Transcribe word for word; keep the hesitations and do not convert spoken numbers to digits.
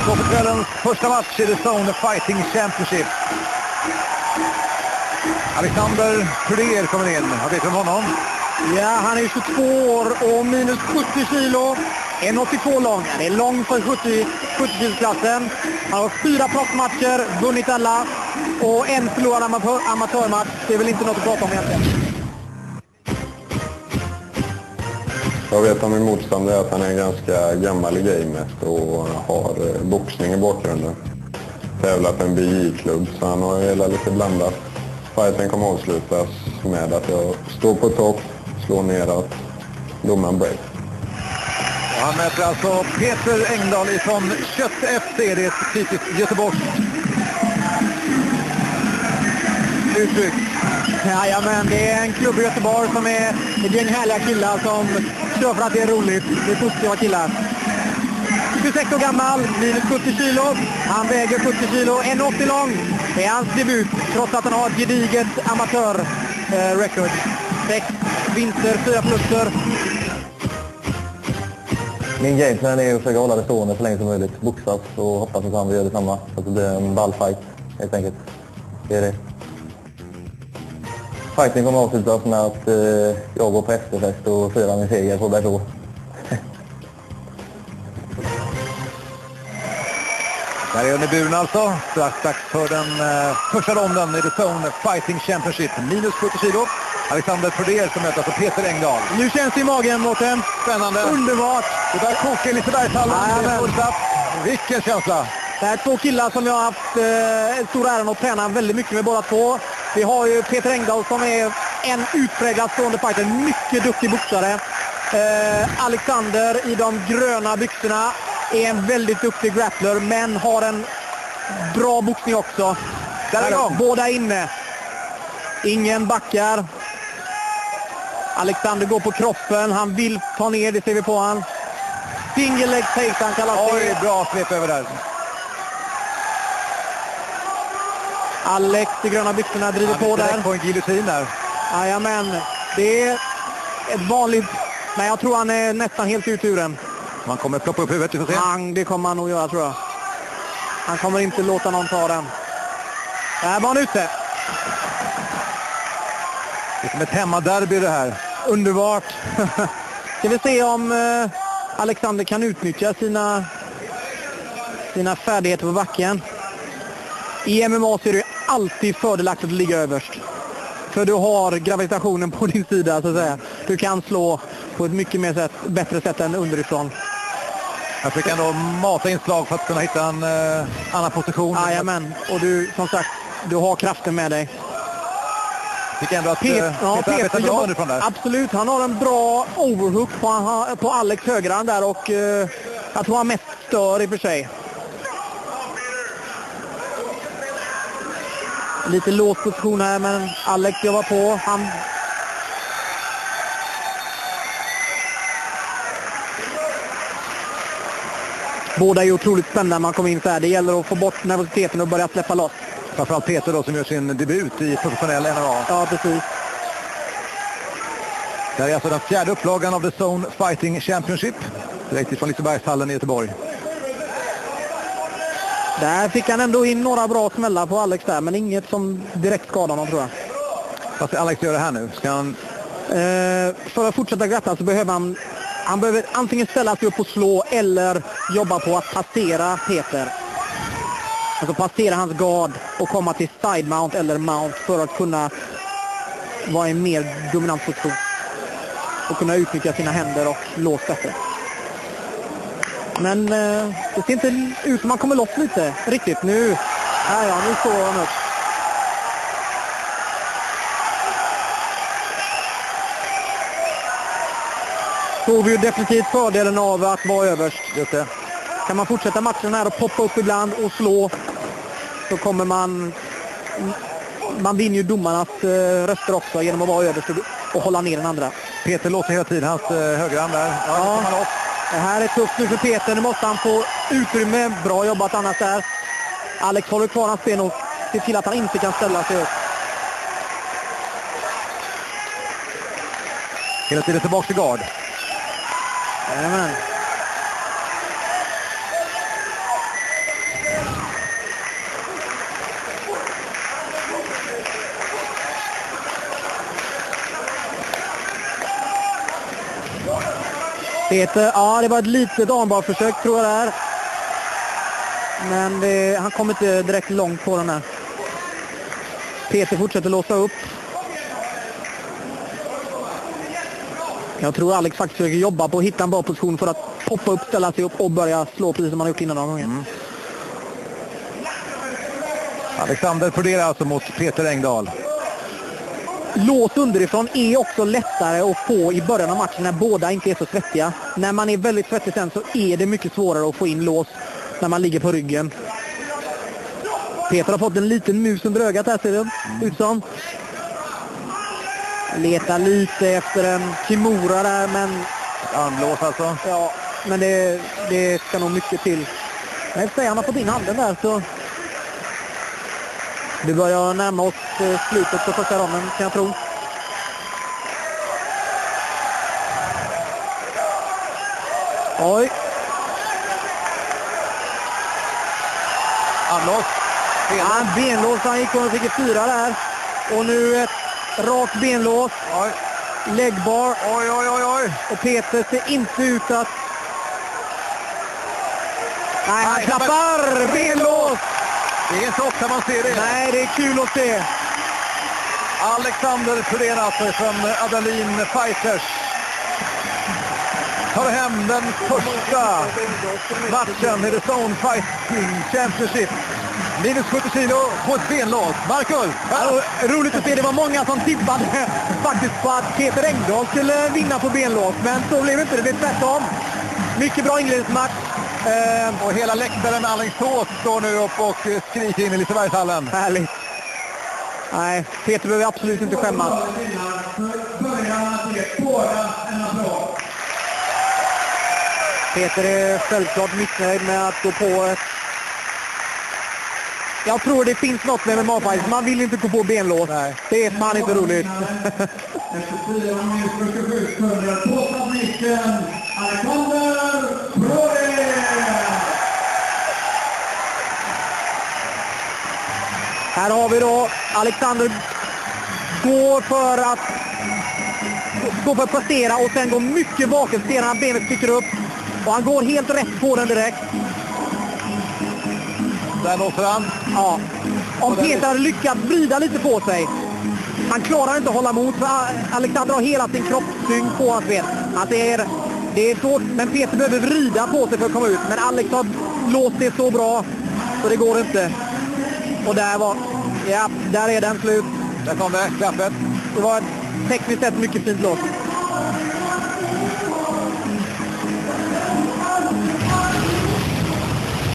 Så för kvällens första match i The Zone Fighting Championship. Alexander Pruder kommer in. Vad vet du om honom? Ja, han är tjugotvå år och minus sjuttio kilo. en åttiotvå lång. Det är lång för sjuttio kilosklassen. Han har fyra proffsmatcher, vunnit alla. Och en förlorad amatör, amatörmatch. Det är väl inte något att prata om egentligen. Jag vet om min motståndare att han är en ganska gammal i gamet och har boxning i bakgrunden. Tävlat på en B J-klubb, så han har hela lite blandat. Fighten kommer avslutas med att jag står på topp, slår neråt, domaren break. Och han möter alltså Peter Engdahl ifrån Kött F C. Det är ett typiskt Göteborgs uttryck. Jajamän, det är en klubb i Göteborg som är ett gäng härliga killar som kör för att det är roligt. Det är positiva killar. tjugosex år gammal, minus sjuttio kilo. Han väger sjuttio kilo, en åttio lång. Det är hans debut, trots att han har ett gediget amatör-record. Sex vinster, fyra förluster. Min gameplan är att försöka hålla det stående så länge som möjligt. Boxas och hoppas att han vill göra detsamma. Så att det blir en ballfight, helt enkelt. Det är det. Fighten kommer avslutas med att eh, jag går på efterfest och firar min seger på Bergså. Där är under buren alltså. Strax dags för den uh, första ronden i The Zone Fighting Championship. Minus sjuttio kilo. Alexander Pruder som möter alltså Peter Engdahl. Nu känns det i magen, Mårten. Spännande. Underbart. Det börjar koka i Lisebergshallen. Ja, vilken känsla. Det är två killar som jag har haft eh, stor äran att träna väldigt mycket med båda två. Vi har ju Peter Engdahl som är en utpräglad stående fighter. Mycket duktig boxare. Eh, Alexander i de gröna byxorna är en väldigt duktig grappler, men har en bra boxning också. Där är de. Båda inne. Ingen backar. Alexander går på kroppen. Han vill ta ner, det ser vi på han. Single leg takedown kallas det. Oj, bra svep över där. Alex i gröna byxorna driver på där. På en giljotin där. Jajamän. Det är ett vanligt... Men jag tror han är nästan helt ut ur den. Man kommer ploppa upp huvudet, vi får se. Han, det kommer han nog göra, tror jag. Han kommer inte låta någon ta den. Där var han ute. Det är som ett hemmaderby det här. Underbart. Ska vi se om eh, Alexander kan utnyttja sina, sina färdigheter på backen. I M M A så är det alltid fördelaktigt att ligga överst. För du har gravitationen på din sida, så att säga. Du kan slå på ett mycket mer sätt, bättre sätt än underifrån. Jag fick ändå mata inslag för att kunna hitta en eh, annan position. Jajamän, och du, som sagt, du har kraften med dig. Fick ändå att Pet, eh, ja, Peter arbetar bra underifrån där. Absolut, han har en bra overhook på, på Alex högerhand där, och eh, jag tror han mest stör i och för sig. Lite låst position här, men Alex jobbar på. Han... Båda är otroligt spännande när man kommer in så här. Det gäller att få bort nervositeten och börja släppa loss. Framförallt Peter då, som gör sin debut i professionell N R A. Ja, precis. Det här är alltså den fjärde upplagan av The Zone Fighting Championship. Direkt från Lisebergshallen i Göteborg. Där fick han ändå in några bra smällar på Alex där, men inget som direkt skadar honom, tror jag. Vad ska Alex göra här nu? Ska han... Eh, för att fortsätta grappla så behöver han, han behöver antingen ställa sig upp och slå eller jobba på att passera Peter. Alltså passera hans guard och komma till side mount eller mount för att kunna vara i en mer dominant position. Och kunna utnyttja sina händer och lås bättre. Men eh, det ser inte ut som man kommer loss lite riktigt nu. Här ja, nu står han upp. Så har vi ju definitivt fördelen av att vara överst. Just det. Kan man fortsätta matchen här och poppa upp ibland och slå, så kommer man... Man vinner ju domarnas eh, röster också genom att vara överst och hålla ner den andra. Peter låter hela tiden hans eh, högerhand där. Ja, ja. Det här är tufft nu för Peter. Nu måste han få utrymme. Bra jobbat annars där. Alex håller kvar hans ben och ser till att han inte kan ställa sig upp. Hela tiden tillbaka till gard. Jajamän. Peter, ja det var ett litet armbarförsök tror jag där. Men det, han kom inte direkt långt på den här. Peter fortsätter låsa upp. Jag tror Alex faktiskt försöker jobba på att hitta en bra position för att poppa upp, ställa sig upp och börja slå precis som man har gjort innan någon gång. Mm. Alexander Prodera alltså mot Peter Engdahl. Lås underifrån är också lättare att få i början av matchen när båda inte är så svettiga. När man är väldigt svettig sen så är det mycket svårare att få in lås när man ligger på ryggen. Peter har fått en liten mus under ögat här ser det ut som. Letar lite efter en Kimura där men... Armlås alltså. Ja, men det, det ska nog mycket till. Men efter han har fått in handen där så... Vi börjar närma oss slutet på första ronden kan jag tro. Oj. Armlås. Ja, en benlås. Han gick och fick ett fyra där. Och nu ett rakt benlås. Oj. Läggbar. Oj, oj, oj, oj. Och Peter ser inte ut att... Nej, han klappar! Benlås! Det är inte ofta man ser det. Nej, det är kul att se. Alexander Prodera från Adalin Fighters tar hem den första matchen i The Zone Fighting Championship. Minus sjuttio kilo på ett benlås. Marcus! Ja, roligt att se. Det var många som tippade faktiskt på att Peter Engdahl skulle vinna på benlås. Men så blev det inte. Det blev tvärtom. Mycket bra inledningsmatch. Eh, och hela läktaren Alingsås står nu upp och skriker in i Lisebergshallen. Härligt. Nej, Peter behöver absolut inte skämmas. Peter är självklart missnöjd med att gå på ett... Jag tror det finns något med M M A-fight. Man vill inte gå på benlås. Nej. Det är fan inte roligt. Här har vi då Alexander går för att gå för att passera och sen går mycket bakåt. Ser han benet sticker upp och han går helt rätt på den direkt. Där låser han. Ja. Om Peter hade lyckats vrida lite på sig. Han klarar inte att hålla emot för Alexander har hela sin kroppstyngd på hans ben. Han ser, det är svårt men Peter behöver vrida på sig för att komma ut. Men Alex har låst det så bra så det går inte. Och där var, ja, där är den slut. Där kom det, klappet. Det var tekniskt sett mycket fint låt.